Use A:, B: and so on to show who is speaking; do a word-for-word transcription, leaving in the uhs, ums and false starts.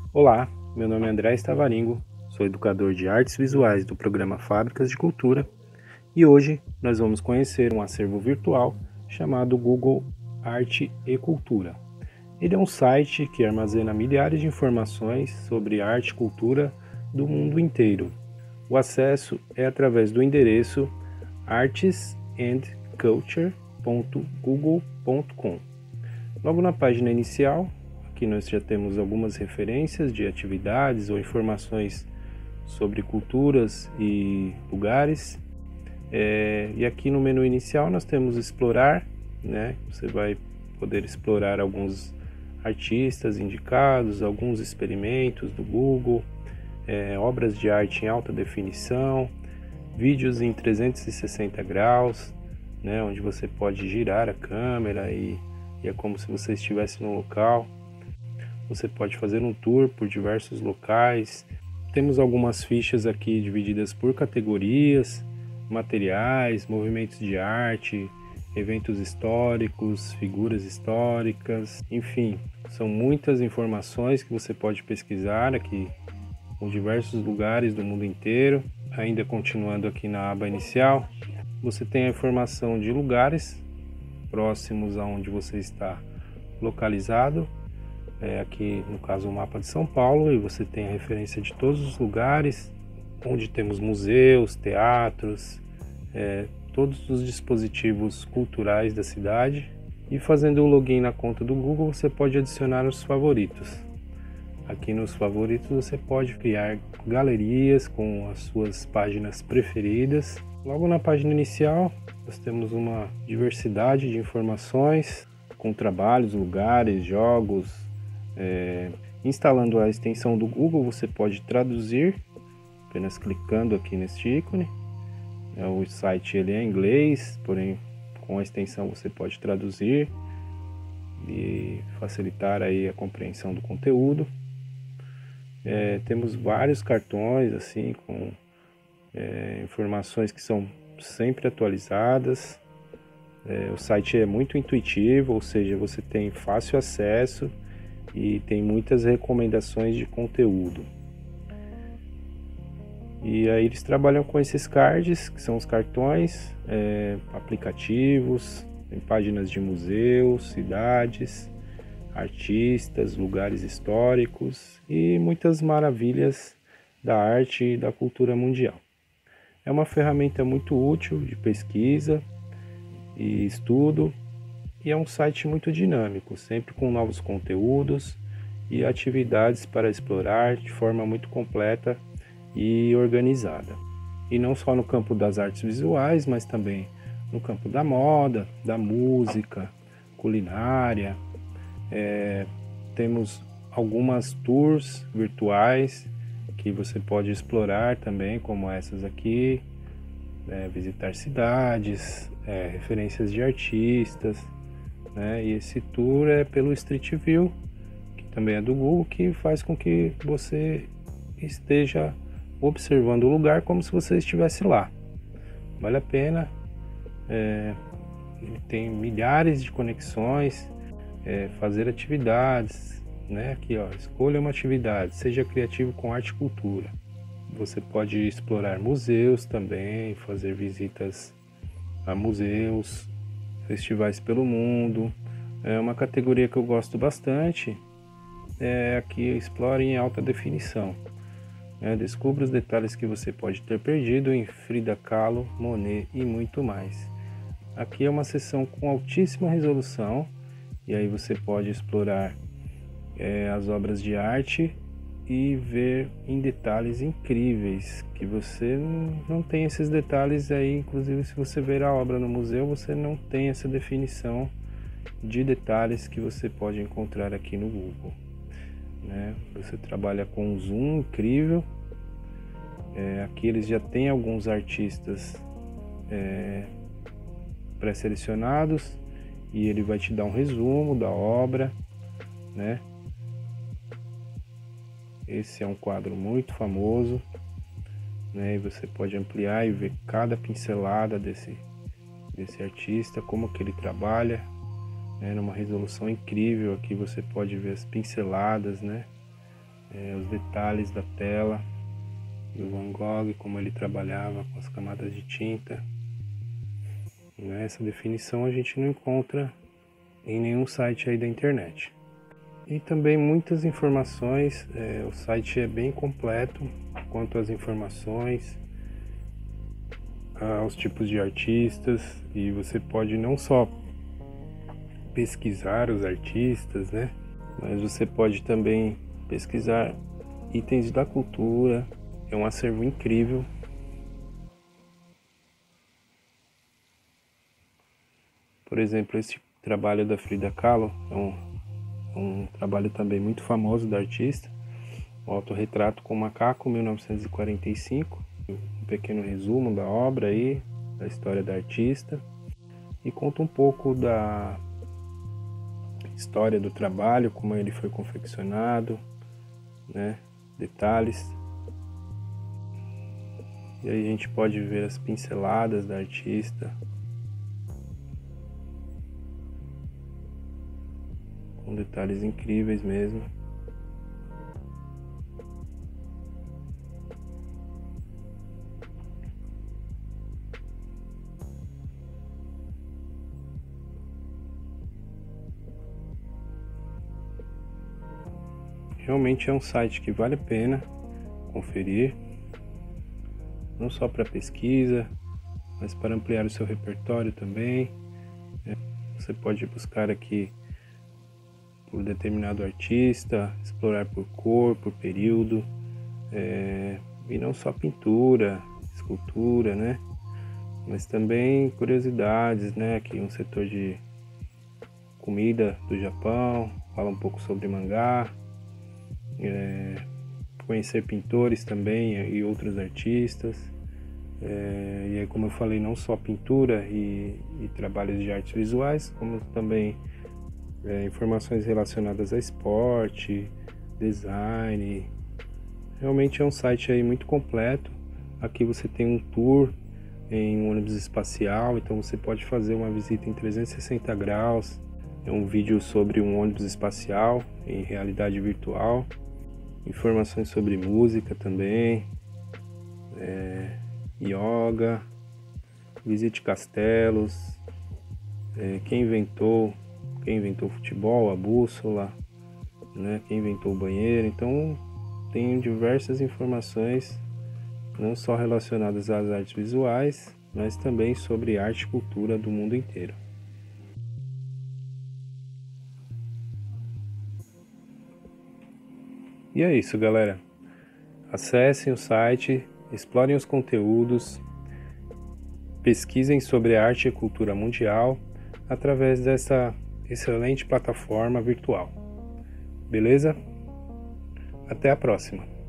A: Olá, meu nome é André Stavaringo, sou educador de artes visuais do programa Fábricas de Cultura e hoje nós vamos conhecer um acervo virtual chamado Google Arte e Cultura. Ele é um site que armazena milhares de informações sobre arte e cultura do mundo inteiro. O acesso é através do endereço arts and culture ponto google ponto com. Logo na página inicial, aqui nós já temos algumas referências de atividades ou informações sobre culturas e lugares. É, e aqui no menu inicial nós temos explorar, né? Você vai poder explorar alguns artistas indicados, alguns experimentos do Google, é, obras de arte em alta definição, vídeos em trezentos e sessenta graus, né? Onde você pode girar a câmera e, e é como se você estivesse no local. Você pode fazer um tour por diversos locais. Temos algumas fichas aqui divididas por categorias, materiais, movimentos de arte, eventos históricos, figuras históricas, enfim, são muitas informações que você pode pesquisar aqui com diversos lugares do mundo inteiro. Ainda continuando aqui na aba inicial, você tem a informação de lugares próximos aonde você está localizado. É aqui no caso o mapa de São Paulo, e você tem a referência de todos os lugares onde temos museus, teatros, é, todos os dispositivos culturais da cidade. E fazendo o login na conta do Google, você pode adicionar os favoritos. Aqui nos favoritos você pode criar galerias com as suas páginas preferidas. Logo na página inicial nós temos uma diversidade de informações com trabalhos, lugares, jogos. É, instalando a extensão do Google, você pode traduzir apenas clicando aqui neste ícone. É, o site ele é em inglês, porém com a extensão você pode traduzir e facilitar aí a compreensão do conteúdo. É, temos vários cartões assim com é, informações que são sempre atualizadas. É, o site é muito intuitivo, ou seja, você tem fácil acesso e tem muitas recomendações de conteúdo. E aí eles trabalham com esses cards, que são os cartões, é, aplicativos, tem páginas de museus, cidades, artistas, lugares históricos e muitas maravilhas da arte e da cultura mundial. É uma ferramenta muito útil de pesquisa e estudo, e é um site muito dinâmico, sempre com novos conteúdos e atividades para explorar de forma muito completa e organizada. E não só no campo das artes visuais, mas também no campo da moda, da música, culinária. É, temos algumas tours virtuais que você pode explorar também, como essas aqui, é, visitar cidades, é, referências de artistas, né? E esse tour é pelo Street View, que também é do Google, que faz com que você esteja observando o lugar como se você estivesse lá. Vale a pena. É, ele tem milhares de conexões. É, fazer atividades, né? Aqui, ó, escolha uma atividade, seja criativo com arte e cultura. Você pode explorar museus também, fazer visitas a museus, festivais pelo mundo. É uma categoria que eu gosto bastante, é aqui explore em alta definição. É, descubra os detalhes que você pode ter perdido em Frida Kahlo, Monet e muito mais. Aqui é uma seção com altíssima resolução, e aí você pode explorar é, as obras de arte e ver em detalhes incríveis, que você não tem esses detalhes aí. Inclusive, se você ver a obra no museu, você não tem essa definição de detalhes que você pode encontrar aqui no Google, né? Você trabalha com um zoom incrível. É, aqui eles já têm alguns artistas é, pré-selecionados, e ele vai te dar um resumo da obra, né? Esse é um quadro muito famoso, né? E você pode ampliar e ver cada pincelada desse, desse artista, como que ele trabalha, né? Numa resolução incrível. Aqui você pode ver as pinceladas, né? é, os detalhes da tela do Van Gogh, como ele trabalhava com as camadas de tinta. Essa definição a gente não encontra em nenhum site aí da internet. E também muitas informações, é, o site é bem completo quanto às informações, aos tipos de artistas, e você pode não só pesquisar os artistas, né, mas você pode também pesquisar itens da cultura. É um acervo incrível. Por exemplo, esse trabalho da Frida Kahlo é um, um trabalho também muito famoso da artista, o Autorretrato com o Macaco, mil novecentos e quarenta e cinco. Um pequeno resumo da obra aí, da história da artista, e conta um pouco da história do trabalho, como ele foi confeccionado, né, detalhes. E aí a gente pode ver as pinceladas da artista, com detalhes incríveis mesmo. Realmente é um site que vale a pena conferir, não só para pesquisa, mas para ampliar o seu repertório também. Você pode buscar aqui por determinado artista, explorar por cor, por período, é, e não só pintura, escultura, né? Mas também curiosidades, né? Aqui um setor de comida do Japão, fala um pouco sobre mangá, é, conhecer pintores também e outros artistas. É, e aí, como eu falei, não só pintura e, e trabalhos de artes visuais, como também é, informações relacionadas a esporte, design. Realmente é um site aí muito completo. Aqui você tem um tour em um ônibus espacial, então você pode fazer uma visita em trezentos e sessenta graus. É um vídeo sobre um ônibus espacial em realidade virtual. Informações sobre música também, é, yoga, visite castelos, é, quem inventou, quem inventou o futebol, a bússola, né, quem inventou o banheiro. Então tem diversas informações, não só relacionadas às artes visuais, mas também sobre arte e cultura do mundo inteiro. E é isso, galera. Acessem o site, explorem os conteúdos, pesquisem sobre a arte e cultura mundial através dessa excelente plataforma virtual. Beleza? Até a próxima!